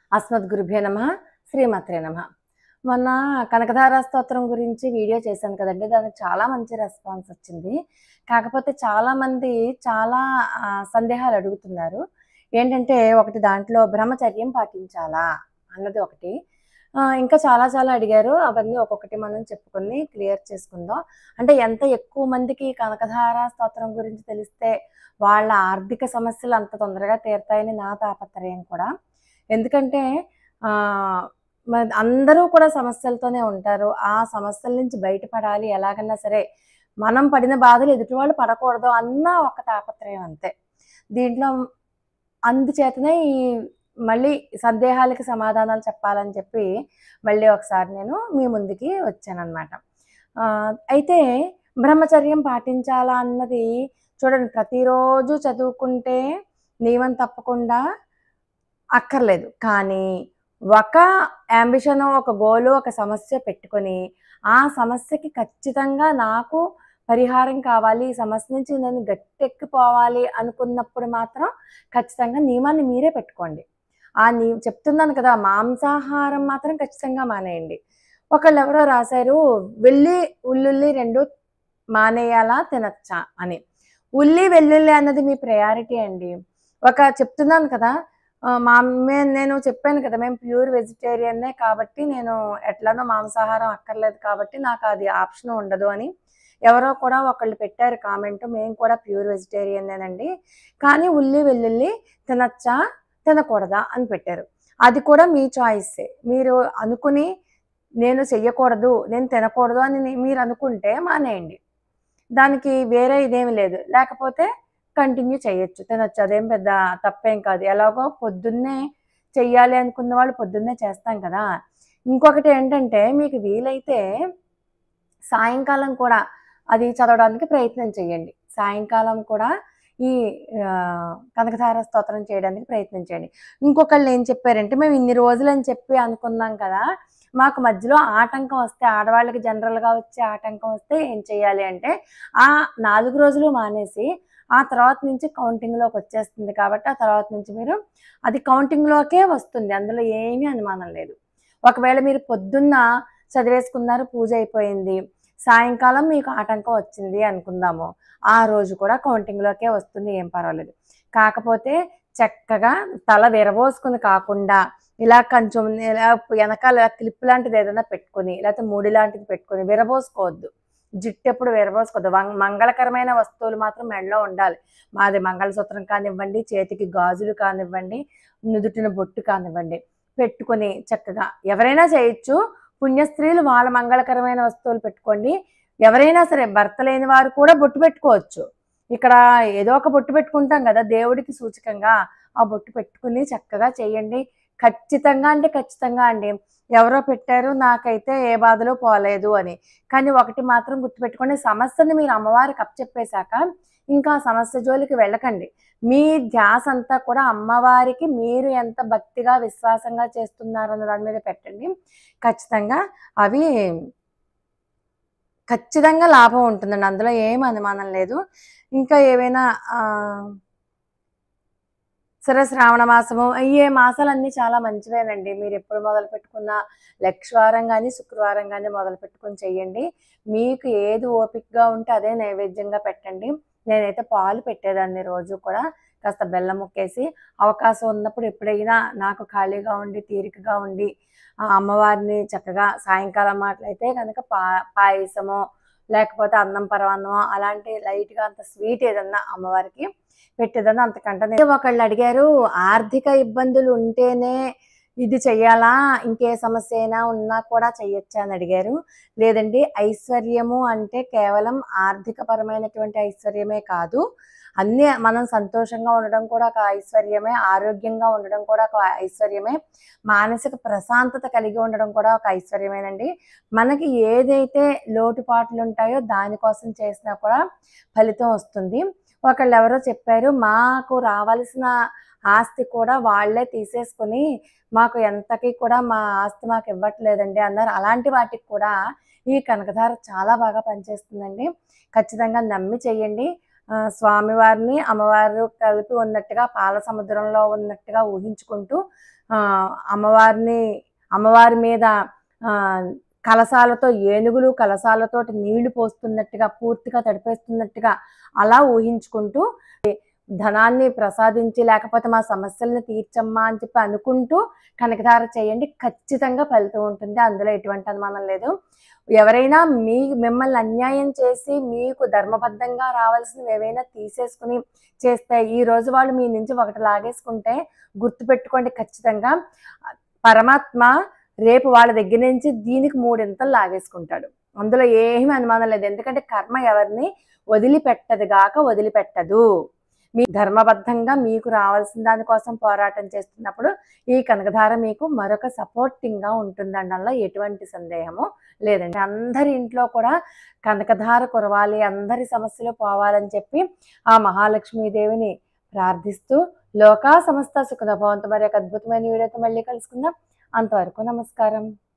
అస్మద్గురుభ్యో నమః శ్రీమాత్రే నమః. మొన్న కనకధార స్తోత్రం గురించి వీడియో చేశాను కదండీ! దానికి చాలా మంచి రెస్పాన్స్ వచ్చింది. కాకపోతే చాలామంది చాలా సందేహాలు అడుగుతున్నారు. ఏంటంటే ఒకటి దాంట్లో బ్రహ్మచర్యం పాటించాలా అన్నది ఒకటి. ఇంకా చాలా చాలా అడిగారు. అవన్నీ ఒక్కొక్కటి మనం చెప్పుకొని క్లియర్ చేసుకుందాం. అంటే ఎంత ఎక్కువ మందికి కనకధార స్తోత్రం గురించి తెలిస్తే వాళ్ళ ఆర్థిక సమస్యలు అంత తొందరగా తీరుతాయని నా తాపత్రయం కూడా. ఎందుకంటే అందరూ కూడా సమస్యలతోనే ఉంటారు. ఆ సమస్యల నుంచి బయటపడాలి ఎలాగన్నా సరే. మనం పడిన బాధలు ఎదుటి వాళ్ళు పడకూడదు అన్న ఒక తాపత్రయం అంతే. దీంట్లో అందుచేతనే మళ్ళీ సందేహాలకి సమాధానాలు చెప్పాలని చెప్పి మళ్ళీ ఒకసారి నేను మీ ముందుకి వచ్చానన్నమాట. అయితే బ్రహ్మచర్యం పాటించాలా అన్నది చూడండి, ప్రతిరోజు చదువుకుంటే నియమం తప్పకుండా అక్కర్లేదు. కానీ ఒక యాంబిషన్, ఒక గోలు, ఒక సమస్య పెట్టుకొని ఆ సమస్యకి ఖచ్చితంగా నాకు పరిహారం కావాలి, ఈ సమస్య నుంచి నేను గట్టెక్కిపోవాలి అనుకున్నప్పుడు మాత్రం ఖచ్చితంగా నియమాన్ని మీరే పెట్టుకోండి. చెప్తున్నాను కదా, మాంసాహారం మాత్రం ఖచ్చితంగా మానేయండి. ఒకళ్ళు ఎవరో రాశారు, ఉల్లుల్లి 2 మానేయాలా తినచ్చా అని. ఉల్లి వెల్లుల్లి అన్నది మీ ప్రయారిటీ అండి. చెప్తున్నాను కదా, నేను చెప్పాను కదా, మేము ప్యూర్ వెజిటేరియన్నే కాబట్టి నేను ఎట్లానో మాంసాహారం అక్కర్లేదు కాబట్టి నాకు అది ఆప్షన్ ఉండదు అని ఎవరో కూడా ఒకళ్ళు పెట్టారు కామెంట్. మేము కూడా ప్యూర్ వెజిటేరియన్నేనండి, కానీ ఉల్లి వెల్లుల్లి తినచ్చా తినకూడదా అని పెట్టారు. అది కూడా మీ చాయిస్సే. మీరు అనుకుని నేను చెయ్యకూడదు, నేను తినకూడదు అని మీరు అనుకుంటే మానేయండి. దానికి వేరే ఇదేమి లేదు. లేకపోతే కంటిన్యూ చేయొచ్చు, తినొచ్చు. అదేం పెద్ద తప్పేం కాదు. ఎలాగో పొద్దున్నే చెయ్యాలి అనుకున్న వాళ్ళు పొద్దున్నే చేస్తాం కదా. ఇంకొకటి ఏంటంటే, మీకు వీలైతే సాయంకాలం కూడా అది చదవడానికి ప్రయత్నం చేయండి. సాయంకాలం కూడా ఈ కనకధార స్తోత్రం చేయడానికి ప్రయత్నం చేయండి. ఇంకొకళ్ళు ఏం చెప్పారంటే, మేము ఇన్ని రోజులు అని చెప్పి అనుకున్నాం కదా, మాకు మధ్యలో ఆటంకం వస్తే, ఆడవాళ్ళకి జనరల్గా వచ్చే ఆటంకం వస్తే ఏం చేయాలి అంటే, ఆ 4 రోజులు మానేసి ఆ తర్వాత నుంచి కౌంటింగ్లోకి వచ్చేస్తుంది కాబట్టి ఆ తర్వాత నుంచి మీరు అది కౌంటింగ్లోకే వస్తుంది. అందులో ఏమీ అనుమానం లేదు. ఒకవేళ మీరు పొద్దున్న చదివేసుకున్నారు, పూజ అయిపోయింది, సాయంకాలం మీకు ఆటంకం వచ్చింది అనుకుందాము, ఆ రోజు కూడా కౌంటింగ్లోకే వస్తుంది, ఏం పర్వాలేదు. కాకపోతే చక్కగా తల విరబోసుకుని కాకుండా ఇలా కొంచెం ఇలా వెనకాల క్లిప్ లాంటిది ఏదైనా పెట్టుకొని, లేకపోతే ముడి లాంటిది పెట్టుకొని విరబోసుకోవద్దు. జుట్టు ఎప్పుడు విరబోసుకోవద్దు. మంగళకరమైన వస్తువులు మాత్రం మెడలో ఉండాలి. మాది మంగళసూత్రం కానివ్వండి, చేతికి గాజులు కానివ్వండి, నుదుటిన బొట్టు కానివ్వండి పెట్టుకొని చక్కగా ఎవరైనా చేయొచ్చు. పుణ్యస్త్రీలు వాళ్ళ మంగళకరమైన వస్తువులు పెట్టుకోండి. ఎవరైనా సరే భర్త లేని వారు కూడా బొట్టు పెట్టుకోవచ్చు. ఇక్కడ ఏదో ఒక బొట్టు పెట్టుకుంటాం కదా దేవుడికి సూచకంగా, ఆ బొట్టు పెట్టుకుని చక్కగా చేయండి. ఖచ్చితంగా అంటే ఖచ్చితంగా అండి. ఎవరో పెట్టారు, నాకైతే ఏ బాధలో పోలేదు అని. కానీ ఒకటి మాత్రం గుర్తుపెట్టుకోండి, సమస్యని మీరు అమ్మవారికి అప్పచెప్పేశాక ఇంకా సమస్య జోలికి వెళ్ళకండి. మీ ధ్యాస అంతా కూడా అమ్మవారికి మీరు ఎంత భక్తిగా విశ్వాసంగా చేస్తున్నారన్న దాని మీద పెట్టండి. ఖచ్చితంగా అవి ఖచ్చితంగా లాభం ఉంటుందండి, అందులో ఏం అనుమానం లేదు. ఇంకా ఏవైనా సరే, శ్రావణ మాసము, అయ్యే మాసాలన్నీ చాలా మంచివేనండి. మీరు ఎప్పుడు మొదలు పెట్టుకున్నా లక్షవారం కానీ శుక్రవారం కానీ మొదలు పెట్టుకుని చెయ్యండి. మీకు ఏది ఓపికగా ఉంటే అదే నైవేద్యంగా పెట్టండి. నేనైతే పాలు పెట్టేదాన్ని రోజు కూడా, కాస్త బెల్లం ముక్కేసి. అవకాశం ఉన్నప్పుడు ఎప్పుడైనా నాకు ఖాళీగా ఉండి తీరికగా ఉండి అమ్మవారిని చక్కగా సాయంకాలం మాటలైతే కనుక పాయసమో లేకపోతే అన్నం పరమాన్నమో అలాంటి లైట్గా అంత స్వీట్ ఏదన్నా అమ్మవారికి పెట్టేదాన్ని. అంతకంటే ఒకళ్ళు అడిగారు, ఆర్థిక ఇబ్బందులు ఉంటేనే ఇది చెయ్యాలా, ఇంకే సమస్య అయినా ఉన్నా కూడా చెయ్యొచ్చా అని అడిగారు. లేదండి, ఐశ్వర్యము అంటే కేవలం ఆర్థికపరమైనటువంటి ఐశ్వర్యమే కాదు, అన్నీ మనం సంతోషంగా ఉండడం కూడా ఒక ఐశ్వర్యమే, ఆరోగ్యంగా ఉండడం కూడా ఒక ఐశ్వర్యమే, మానసిక ప్రశాంతత కలిగి ఉండడం కూడా ఒక ఐశ్వర్యమేనండి. మనకి ఏదైతే లోటుపాట్లు ఉంటాయో దానికోసం చేసినా కూడా ఫలితం వస్తుంది. ఒకళ్ళు ఎవరో చెప్పారు, మాకు రావాల్సిన ఆస్తి కూడా వాళ్ళే తీసేసుకుని మాకు ఎంతకి కూడా మా ఆస్తి మాకు ఇవ్వట్లేదండి అన్నారు. అలాంటి వాటికి కూడా ఈ కనకధార చాలా బాగా పనిచేస్తుందండి. ఖచ్చితంగా నమ్మి చెయ్యండి. స్వామివారిని అమ్మవారు కలిపి ఉన్నట్టుగా పాల సముద్రంలో ఉన్నట్టుగా ఊహించుకుంటూ అమ్మవారి మీద కలశాలతో ఏనుగులు కలశాలతోటి నీళ్లు పోస్తున్నట్టుగా పూర్తిగా తడిపేస్తున్నట్టుగా అలా ఊహించుకుంటూ ధనాన్ని ప్రసాదించి లేకపోతే మా సమస్యలను తీర్చమ్మా అని చెప్పి అనుకుంటూ కనకధార చేయండి. ఖచ్చితంగా ఫలితం ఉంటుంది. అందులో ఎటువంటి అనుమానం లేదు. ఎవరైనా మిమ్మల్ని అన్యాయం చేసి మీకు ధర్మబద్ధంగా రావాల్సినవి ఏవైనా తీసేసుకుని చేస్తే ఈ రోజు వాళ్ళు మీ నుంచి ఒకటి లాగేసుకుంటే గుర్తుపెట్టుకోండి, ఖచ్చితంగా పరమాత్మ రేపు వాళ్ళ దగ్గర నుంచి దీనికి 3 ఇంతలు లాగేసుకుంటాడు. అందులో ఏమీ అనుమానం లేదు. ఎందుకంటే కర్మ ఎవరిని వదిలిపెట్టదు. మీ ధర్మబద్ధంగా మీకు రావాల్సిన దానికోసం పోరాటం చేస్తున్నప్పుడు ఈ కనకధార మీకు మరొక సపోర్టింగ్గా ఉంటుందనడంలో ఎటువంటి సందేహము లేదండి. అందరి ఇంట్లో కూడా కనకధార కురవాలి, అందరి సమస్యలు పోవాలని చెప్పి ఆ మహాలక్ష్మీదేవిని ప్రార్థిస్తూ లోకా సమస్త సుఖినో భవంతు. మరి ఒక అద్భుతమైన వీడియోతో మళ్ళీ కలుసుకుందాం. అంతవరకు నమస్కారం.